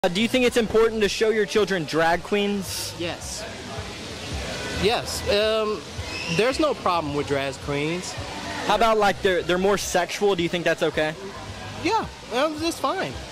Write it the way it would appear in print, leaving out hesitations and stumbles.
Do you think it's important to show your children drag queens? Yes. Yes. There's no problem with drag queens. How about like they're more sexual? Do you think that's okay? Yeah, it's fine.